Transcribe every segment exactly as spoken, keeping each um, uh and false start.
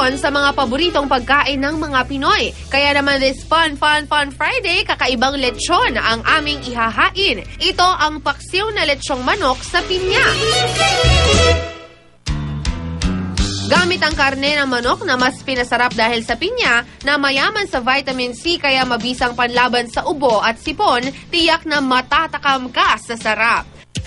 tradisyon sa mga paboritong pagkain ng mga Pinoy. Kaya naman this Fun Fun Fun Friday, kakaibang lechon ang aming ihahain. Ito ang paksiw na lechong manok sa pinya. Gamit ang karne ng manok na mas pinasarap dahil sa pinya na mayaman sa vitamin C kaya mabisang panlaban sa ubo at sipon, tiyak na matatakam ka sa sarap.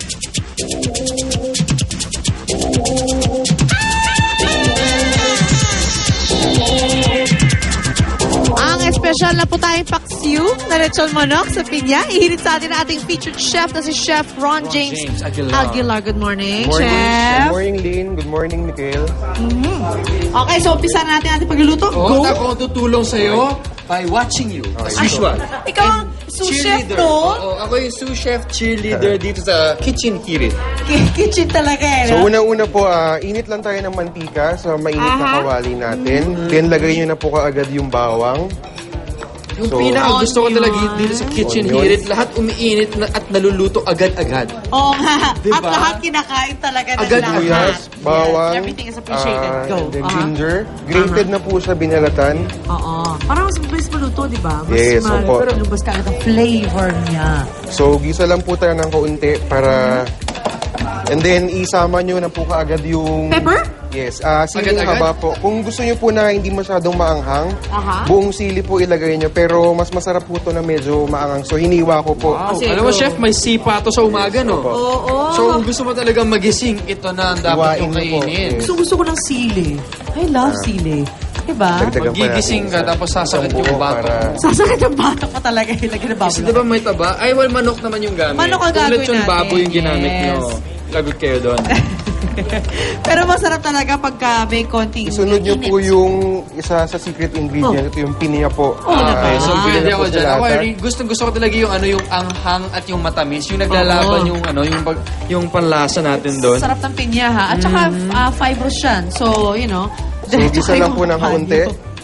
Ang espesyal na po tayong paksiw na lechon manok sa pinya. Ihinit sa atin ang ating featured chef na si Chef Ron, Ron James, James Aguilar. Aguilar. Good morning, Good morning, Chef. Good morning, Lynn. Good morning, Mikael. Mm-hmm. Okay, so umpisa na natin ating pagluluto. Oh, Go. ako tutulong sa'yo by watching you, as okay. usual. Ikaw ang sous chef, no? Oo, ako yung sous chef cheerleader dito sa Kitchen Hirit. Kitchen talaga eh. So, no? una-una po, uh, init lang tayo ng mantika sa mainit Aha. na kawali natin. Mm-hmm. Then, lagay nyo na po kaagad yung bawang. Yung So, pinaka gusto ko talaga onion. dito sa Kitchen Onion. Hirit, lahat umiinit na at naluluto agad-agad. Oo nga. Diba? At lahat kinakain talaga ng Agad lahat. Sibuyas, bawang, Yes, everything is appreciated. ah, Go. and then Aha. ginger. Grated na po siya, binalatan. Oo. Parang mas mabilis maluto, di ba? Mas Yes, mal- opo. Pero lumabas ka agad ang flavor niya. So, gisa lang po tayo ng kaunti para... And then, isama nyo na po kaagad yung... Pepper? Yes. Uh, siling Agad-agad? haba po. Kung gusto nyo po na hindi masyadong maanghang, Aha. buong sili po ilagay nyo. Pero mas masarap po to na medyo maanghang. So, hiniwa ko po. Wow. Kasi Alam mo, go. chef, may sipa to sa umaga, no? Opo. Oo. So, kung gusto mo talaga magising, ito na ang dapat Iwain yung mo po. kainin. Yes. Gusto, gusto ko ng sili. I love sili. Diba? Dagdagan pa Magigising natin ka, sa tapos sasakit isang yung buo bato. para- Sasakit yung bata pa talaga. Ilagay na Kasi babla. di ba may taba? Ay, well, manok naman yung gamit. Manok ang Kung gagawin lechon natin. baboy yung ginamit Yes. nyo, lagot kayo doon. Pero masarap talaga pagka may konting Isunod nyo init. po yung isa sa secret ingredient. Ito yung pinya po. Oh, Ah, okay. So, Ah. pinili ako po dyan. sa Ako, lata. gusto, gusto ko talaga yung ano yung anghang at yung matamis. Yung naglalaban Oo. yung ano, yung, pag, yung panlasa natin doon. Sarap ng pinya ha. At saka ah, fibrous yan. So, you know. So, gisa lang po ng kaunti.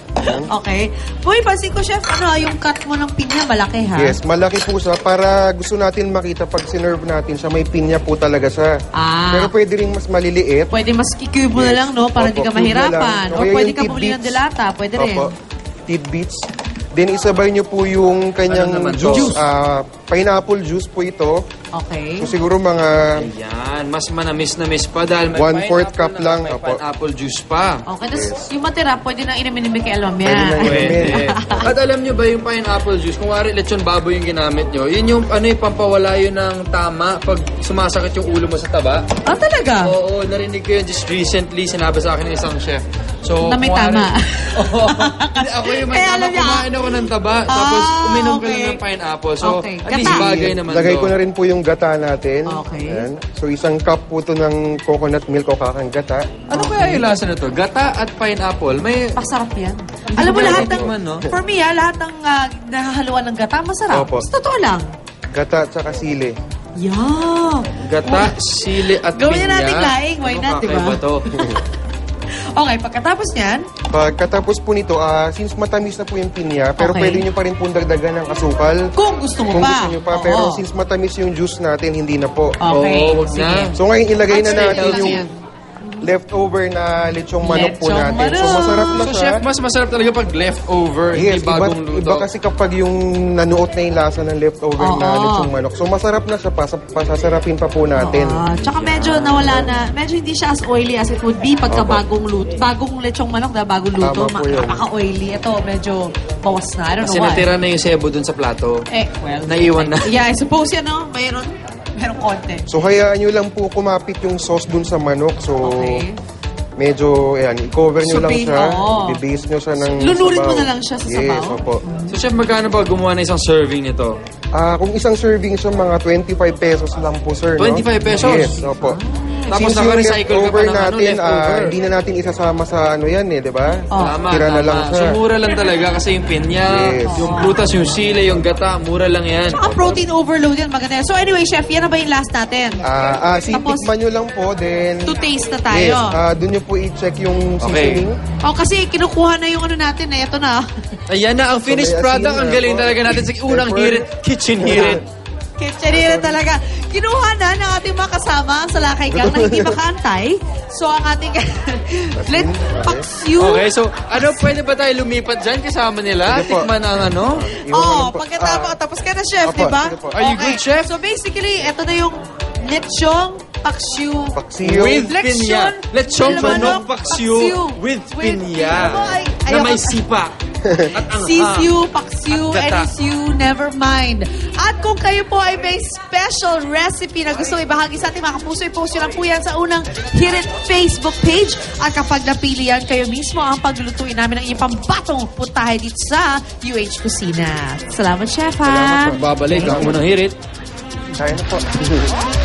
Okay. Boy, pansin ko, chef, ano, yung cut mo ng pinya, malaki ha? Yes, malaki po siya para gusto natin makita pag sinerve natin siya, may pinya po talaga siya. Ah. Pero pwede rin mas maliliit. Pwede mas kikube mo na Yes. lang, no? Para hindi Opo, ka cube na mahirapan. lang. O Kaya pwede yung ka bumili ng tidbits. delata. Pwede rin. Opo, tidbits. Then isabay nyo po yung kanyang Ano naman to? juice. Ah, pineapple juice po ito. Okay. So siguro mga Ayan, mas manamis-namis pa dahil may One-fourth pineapple cup na, lang, may opo. pineapple juice pa. Okay, tapos yung matira, pwede nang inumin ni Michael Pwede mamaya. na Pwede. At alam nyo ba yung pineapple juice, kung wari lechon baboy yung ginamit nyo, yun yung ano yung pampawala yun ng tama pag sumasakit yung ulo mo sa taba. Ah, talaga? Oo, narinig ko yun just recently, sinabi sa akin ng isang chef. So, Na may kung wari- tama. Oo. Hindi, ako yung may Kaya tama, alam niya, kumain ako ng taba, tapos Ah, uminom ka okay. lang ng pineapple. So, Okay. at least Gata. bagay naman lagay to. ko na rin po yung gata natin. Okay. Ayan. So isang cup po to ng coconut milk o kakang gata. Ano kaya yung lasa na to? Gata at pineapple, may... Pasarap yan. Hindi Alam mo ko lahat ng, natitikman, no? for me ha, lahat ng uh, nahahaluan ng gata, masarap. Opo. Sa totoo lang. Gata at saka sili. Yeah. Gata, sili at Gawin pinya. na nating laing, why Ano not, di ba? kakaiba to? Okay, pagkatapos niyan, Pagkatapos po nito, ah, since matamis na po yung pinya, pero Okay. pwede nyo pa rin pong dagdagan ng asukal. kung gusto mo Kung pa. gusto nyo pa. Oo. Pero since matamis yung juice natin, hindi na po. Okay. Oo, wag sige. na. So ngayon ilagay na At natin sa'yo, yung yan. leftover na lechong manok po Lechong natin. So manok. masarap na So, siya. chef, mas masarap talaga pag leftover, Yes, hindi iba, bagong luto. iba kasi kapag yung nanuot na yung lasa ng leftover na Oo. lechong manok. So masarap na siya, pas pasasarapin pa po natin. Ah, tsaka medyo nawala na, medyo hindi siya as oily as it would be pagka Opo. bagong luto. Bagong lechong manok na bagong luto, Tama po yun. napaka-oily. Ito, medyo bawas na. I don't Kasi know why. natira na yung sebo dun sa plato. Eh, well. Naiwan na. Yeah, I suppose yan, no? Mayroon, mayroon konti. So hayaan nyo lang po kumapit yung sauce dun sa manok. So Okay. medyo, ayan, i-cover nyo lang Supin, siya. oo. I-base nyo siya ng Lunurin sabaw. mo na lang siya sa Yes, sabaw? opo. So, chef, magkano ba gumawa ng isang serving nito? Ah, kung isang serving siya, mga twenty-five pesos lang po, sir. no? twenty-five pesos? Yes, opo. Tapos Since yung naka-recycle ka pa leftover ng ano, natin, ah, leftover. hindi na natin isasama sa ano yan eh, di ba? Oh. Tama, Tira na tama. lang siya. So, mura lang talaga kasi yung pinya, Yes. yung prutas, yung sili, yung gata, mura lang yan. Tsaka protein overload yan, maganda yan. So anyway, chef, yan na ba yung last natin? Ah, ah, si Tapos- tikman nyo lang po, then... To taste na tayo. Yes, ah, dun nyo po i-check yung Okay. seasoning. Oh, kasi kinukuha na yung ano natin eh. Ito na. Ayan na, ang finished So, may asin product. Ang na galing po. talaga natin sa unang Pepper. hirit, kitchen hirit. Kitchenera talaga. Kinuha na ng ating mga kasama. kasama sa Lakay Gang na hindi makaantay. So, ang ating let paksiw. Okay, so ano, pwede ba tayo lumipat dyan kasama nila? Sige po. Tikman ang ano? Oh, pagkatapos, tapos ka na, chef, Apo, di ba? sige po. Are you good, chef? So, basically, ito na yung lechong paksiw. Paksiw. With pinya. Lechong manok paksiw. paksiw with With pinya. pinya. Ay, Na may ayoko- sipa. At ang Sisiu, paksiu, At gata. enisiu, never mind. At kung kayo po ay may special recipe na gusto ibahagi sa ating mga kapuso, i-post nyo lang po yan sa unang Hit It Facebook page. At kapag napili yan, kayo mismo ang paglulutuin namin ng inyong pambatong putahe dito sa U H Kusina. Salamat, Chef, ha? Salamat po. Babalik ang unang hirit. Kaya na po.